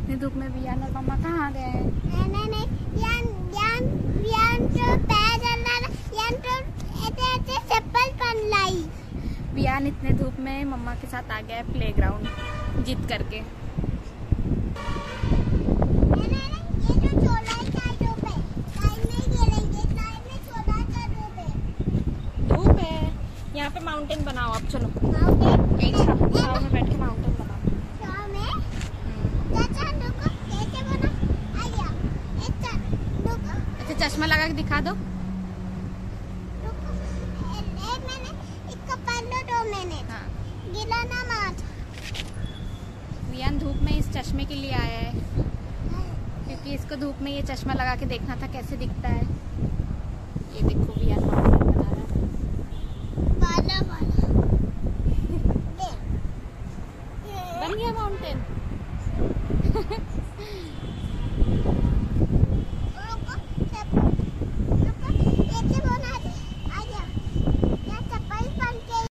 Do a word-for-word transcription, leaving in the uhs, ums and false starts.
इतनी धूप में वियान और मम्मा कहाँ गए हैं? नहीं नहीं नहीं यान यान यान तो पैर जल रहा है, यान तो ऐसे ऐसे चप्पल पहन लाई। वियान इतने धूप में मम्मा के साथ आ गया है प्लेग्राउंड जिद करके। नहीं नहीं नहीं ये जो छोला है साइडों पे, साइड में खेलेंगे, साइड में छोला साइडों पे। धूप है यहाँ पे, माउंटेन बनाओ अब। चलो माउंटेन एक साथ छाव में बैठ के माउंटेन बनाओ। छाव में चाचा रुको, कैसे बना? आ गया एक साथ रुको। अच्छा चश्मा लगा के दिखा दो। रुको एक मिनट, इसको पहन लो दो मिनट। हाँ गिला ना मत। वियान धूप में इस चश्मे के लिए आया है क्योंकि इसको धूप में ये चश्मा लगा के देखना था कैसे दिखता है। ये देखो वियान माउंटेन बना रहा है। बाला बाला देख बन गया माउंटेन।